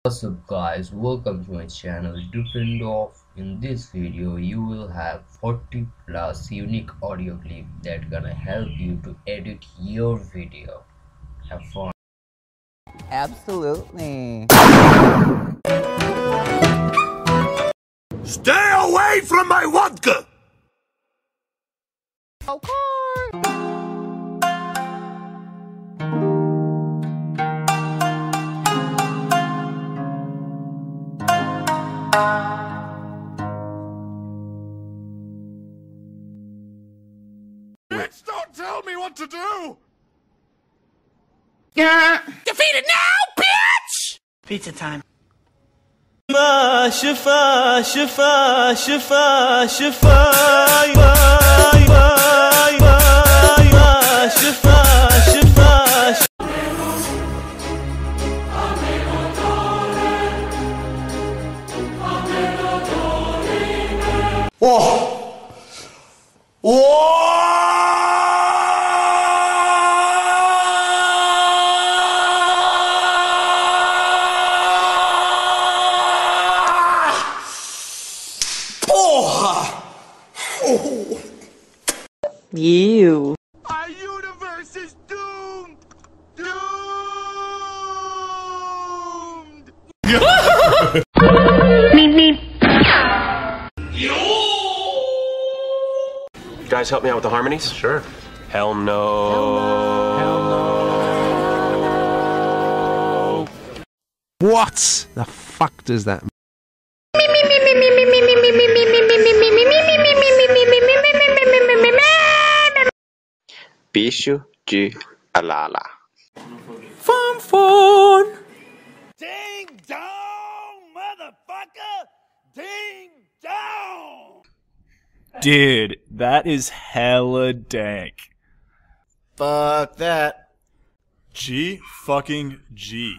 What's up guys, welcome to my channel Different Off. In this video you will have 40 plus unique audio clip that gonna help you to edit your video. Have fun. Absolutely. Stay away from my vodka! Bitch, don't tell me what to do! Defeated now, bitch! Pizza time. شفا شفا شفا شفا شفا شفا Oh! Oh! You. Our universe is doomed! Doomed! You guys help me out with the harmonies? Sure. Hell no. Hell no. What the fuck does that mean? Bicho de Alala. Fun. Ding dong, motherfucker! Ding dong! Dude, that is hella dank. Fuck that. G fucking G.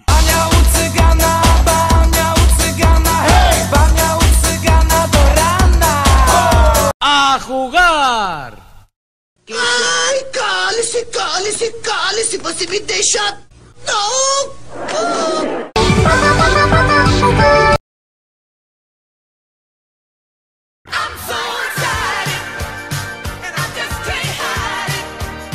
A jugar. Ai, cale-se, cale-se, cale-se, você me deixa... Não! I'm so excited, and I just can't hide it.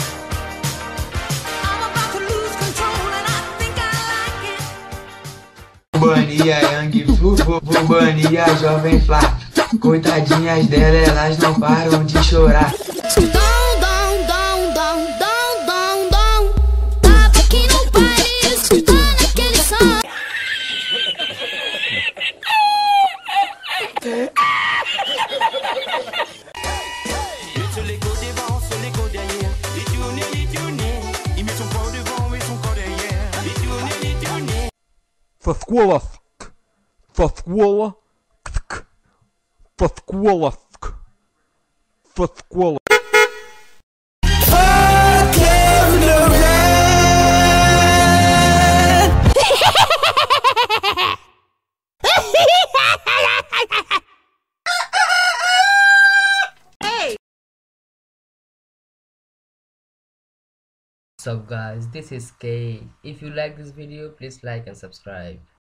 I'm about to lose control, and I think I like it. Bania, Young Flu, Bania, Jovem Flá. Coitadinhas dela, elas não param de chorar. Tava aqui no baile, escutando aquele som. Sur les côtes devant, sur les côtes derrière. Les tourner. Il met son corps devant et son corps derrière. Les tourner. Фаскуола. Фаскуола. Фаскуола. Фаскуола. What's up guys, this is K. If you like this video please like and subscribe.